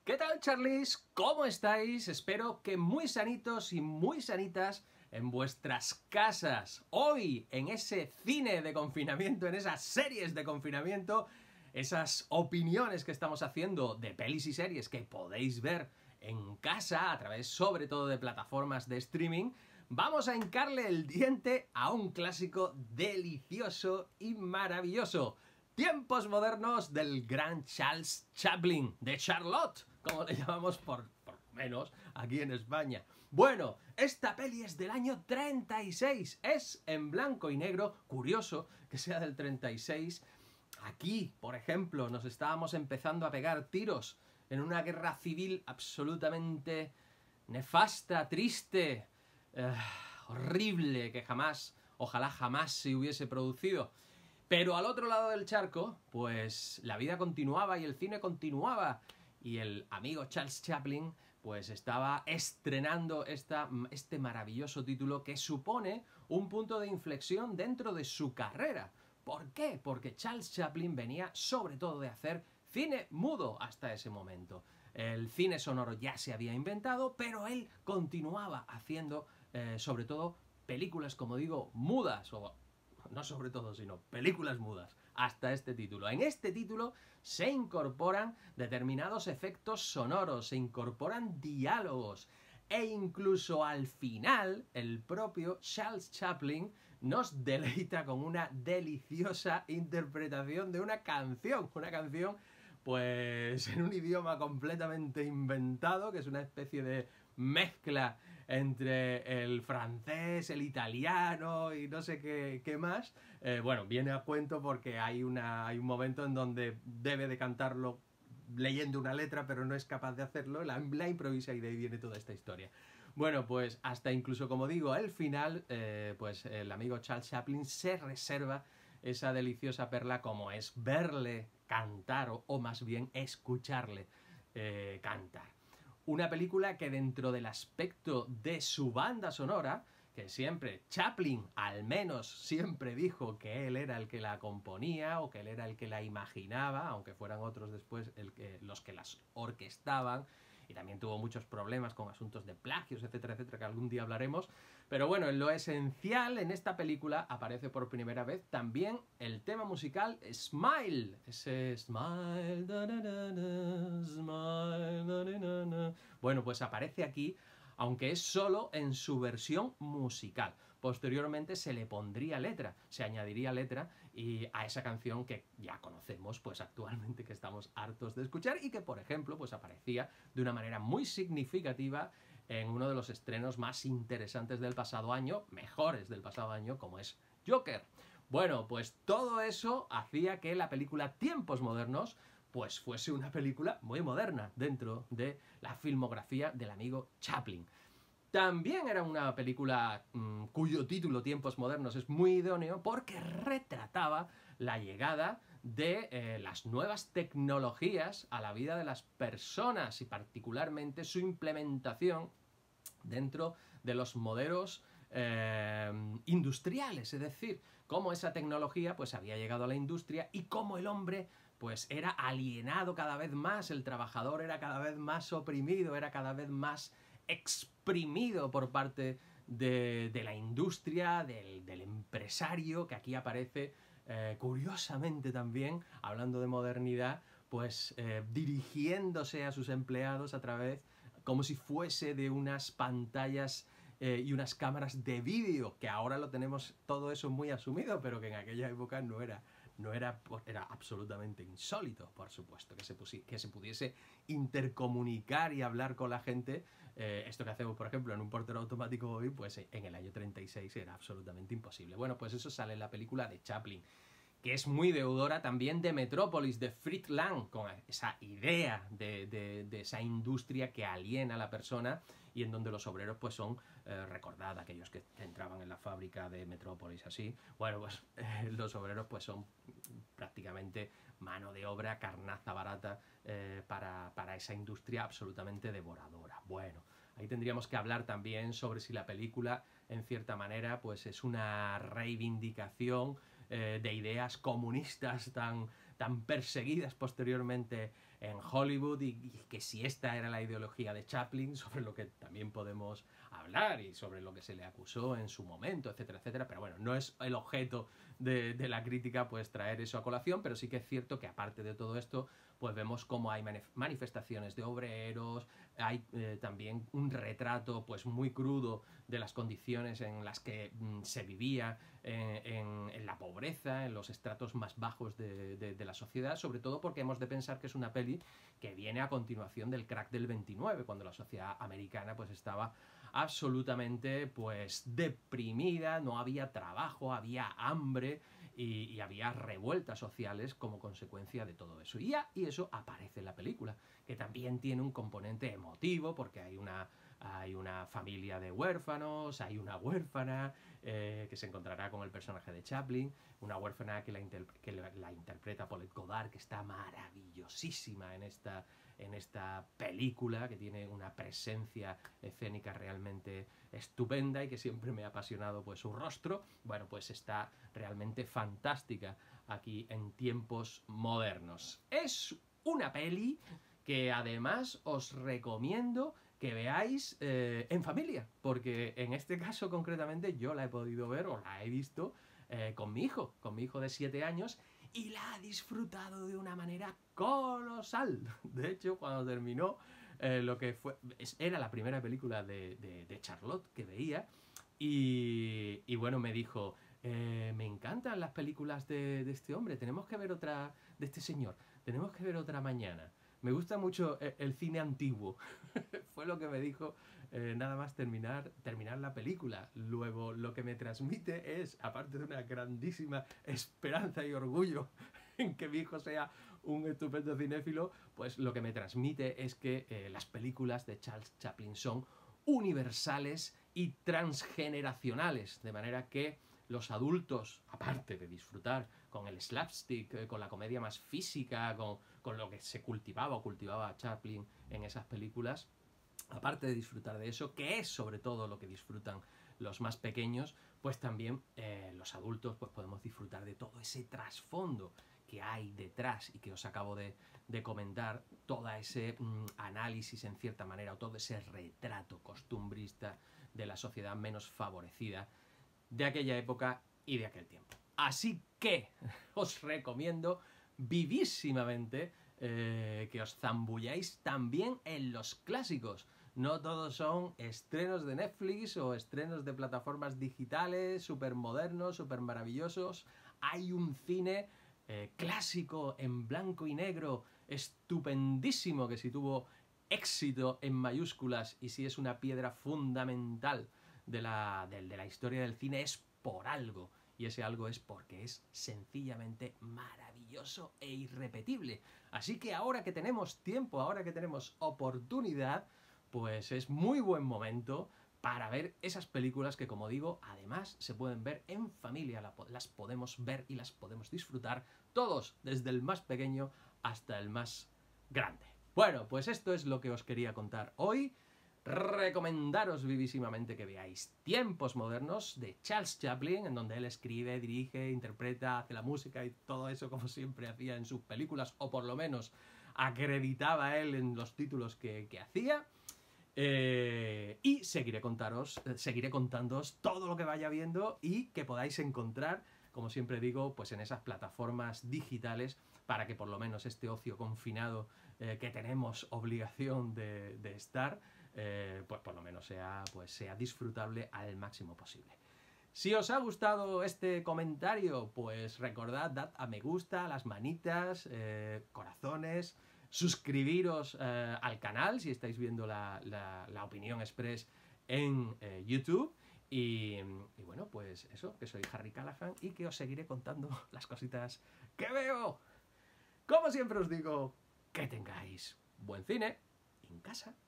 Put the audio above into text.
¿Qué tal, Charlies? ¿Cómo estáis? Espero que muy sanitos y muy sanitas en vuestras casas. Hoy, en ese cine de confinamiento, en esas series de confinamiento, esas opiniones que estamos haciendo de pelis y series que podéis ver en casa, a través sobre todo de plataformas de streaming, vamos a hincarle el diente a un clásico delicioso y maravilloso. Tiempos modernos del gran Charles Chaplin, de Charlotte, como le llamamos por menos aquí en España. Bueno, esta peli es del año 36, es en blanco y negro, curioso que sea del 36. Aquí, por ejemplo, nos estábamos empezando a pegar tiros en una guerra civil absolutamente nefasta, triste, horrible, que ojalá jamás se hubiese producido. Pero al otro lado del charco, pues la vida continuaba y el cine continuaba. Y el amigo Charles Chaplin, pues estaba estrenando este maravilloso título que supone un punto de inflexión dentro de su carrera. ¿Por qué? Porque Charles Chaplin venía sobre todo de hacer cine mudo hasta ese momento. El cine sonoro ya se había inventado, pero él continuaba haciendo, sobre todo, películas, como digo, mudas, o no sobre todo, sino películas mudas, hasta este título. En este título se incorporan determinados efectos sonoros, se incorporan diálogos, e incluso al final el propio Charles Chaplin nos deleita con una deliciosa interpretación de una canción pues en un idioma completamente inventado, que es una especie de mezcla entre el francés, el italiano y no sé qué más. Bueno, viene a cuento porque hay un momento en donde debe de cantarlo leyendo una letra, pero no es capaz de hacerlo, la improvisa y de ahí viene toda esta historia. Bueno, pues hasta incluso, como digo, al final, pues el amigo Charles Chaplin se reserva esa deliciosa perla como es verle cantar, o más bien escucharle cantar. Una película que dentro del aspecto de su banda sonora, que siempre Chaplin al menos siempre dijo que él era el que la componía o que él era el que la imaginaba, aunque fueran otros después los que las orquestaban, y también tuvo muchos problemas con asuntos de plagios, etcétera, etcétera, que algún día hablaremos. Pero bueno, en lo esencial, en esta película aparece por primera vez también el tema musical Smile. Ese Smile, da, da, da, da, Smile, da, da, da. Bueno, pues aparece aquí, aunque es solo en su versión musical. Posteriormente se le pondría letra, se añadiría letra y a esa canción que ya conocemos, pues actualmente, que estamos hartos de escuchar y que, por ejemplo, pues aparecía de una manera muy significativa en uno de los estrenos más interesantes del pasado año, mejores del pasado año, como es Joker. Bueno, pues todo eso hacía que la película Tiempos Modernos pues fuese una película muy moderna dentro de la filmografía del amigo Chaplin. También era una película cuyo título, Tiempos Modernos, es muy idóneo porque retrataba la llegada de las nuevas tecnologías a la vida de las personas y particularmente su implementación dentro de los modelos industriales, es decir, cómo esa tecnología pues había llegado a la industria y cómo el hombre pues era alienado cada vez más, el trabajador era cada vez más oprimido, era cada vez más exprimido por parte de la industria, del empresario, que aquí aparece curiosamente también, hablando de modernidad, pues dirigiéndose a sus empleados a través, como si fuese de unas pantallas y unas cámaras de vídeo, que ahora lo tenemos todo eso muy asumido, pero que en aquella época era absolutamente insólito, por supuesto, que se pudiese intercomunicar y hablar con la gente. Esto que hacemos, por ejemplo, en un portero automático hoy, pues en el año 36 era absolutamente imposible. Bueno, pues eso sale en la película de Chaplin, que es muy deudora también de Metrópolis, de Fritz Lang, con esa idea de esa industria que aliena a la persona y en donde los obreros pues son, recordad, aquellos que entraban en la fábrica de Metrópolis, así, bueno, pues los obreros pues son prácticamente mano de obra, carnaza barata para esa industria absolutamente devoradora. Bueno, ahí tendríamos que hablar también sobre si la película, en cierta manera, pues es una reivindicación de ideas comunistas tan perseguidas posteriormente en Hollywood y que si esta era la ideología de Chaplin, sobre lo que también podemos hablar y sobre lo que se le acusó en su momento, etcétera, etcétera. Pero bueno, no es el objeto de la crítica pues traer eso a colación, pero sí que es cierto que aparte de todo esto, pues vemos cómo hay manifestaciones de obreros, hay también un retrato pues muy crudo de las condiciones en las que se vivía en la pobreza, en los estratos más bajos de la sociedad, sobre todo porque hemos de pensar que es una peli que viene a continuación del crack del 29, cuando la sociedad americana pues estaba absolutamente pues deprimida, no había trabajo, había hambre y había revueltas sociales como consecuencia de todo eso. Y eso aparece en la película, que también tiene un componente emotivo porque hay una familia de huérfanos, hay una huérfana que se encontrará con el personaje de Chaplin, una huérfana que la interpreta Paulette Goddard, que está maravillosísima en esta película, que tiene una presencia escénica realmente estupenda y que siempre me ha apasionado pues su rostro. Bueno, pues está realmente fantástica aquí en tiempos modernos. Es una peli que además os recomiendo que veáis en familia, porque en este caso concretamente yo la he podido ver o la he visto con mi hijo de 7 años, y la ha disfrutado de una manera colosal. De hecho, cuando terminó lo que era la primera película de Charlotte que veía, y bueno, me dijo, me encantan las películas de este hombre, tenemos que ver otra, de este señor, tenemos que ver otra mañana. Me gusta mucho el cine antiguo. Fue lo que me dijo nada más terminar la película. Luego, lo que me transmite es, aparte de una grandísima esperanza y orgullo en que mi hijo sea un estupendo cinéfilo, pues lo que me transmite es que las películas de Charles Chaplin son universales y transgeneracionales, de manera que los adultos, aparte de disfrutar con el slapstick, con la comedia más física, con lo que se cultivaba o cultivaba Chaplin en esas películas, aparte de disfrutar de eso, que es sobre todo lo que disfrutan los más pequeños, pues también los adultos pues podemos disfrutar de todo ese trasfondo que hay detrás y que os acabo de comentar, todo ese análisis en cierta manera, o todo ese retrato costumbrista de la sociedad menos favorecida de aquella época y de aquel tiempo. Así que os recomiendo vivísimamente que os zambulláis también en los clásicos. No todos son estrenos de Netflix o estrenos de plataformas digitales súper modernos, súper maravillosos. Hay un cine clásico en blanco y negro estupendísimo, que si tuvo éxito en mayúsculas y si es una piedra fundamental de la historia del cine, es por algo. Y ese algo es porque es sencillamente maravilloso e irrepetible. Así que ahora que tenemos tiempo, ahora que tenemos oportunidad, pues es muy buen momento para ver esas películas que, como digo, además se pueden ver en familia. Las podemos ver y las podemos disfrutar todos, desde el más pequeño hasta el más grande. Bueno, pues esto es lo que os quería contar hoy. Recomendaros vivísimamente que veáis Tiempos Modernos de Charles Chaplin, en donde él escribe, dirige, interpreta, hace la música y todo eso como siempre hacía en sus películas, o por lo menos acreditaba él en los títulos que hacía. Y seguiré contándoos todo lo que vaya viendo y que podáis encontrar, como siempre digo, pues en esas plataformas digitales, para que por lo menos este ocio confinado que tenemos obligación de estar, pues por lo menos sea disfrutable al máximo posible. Si os ha gustado este comentario, pues recordad, dad a me gusta, las manitas, corazones, suscribiros al canal si estáis viendo la Opinión Express en YouTube. Y bueno, pues eso, que soy Harry Callahan y que os seguiré contando las cositas que veo. Como siempre os digo, que tengáis buen cine en casa.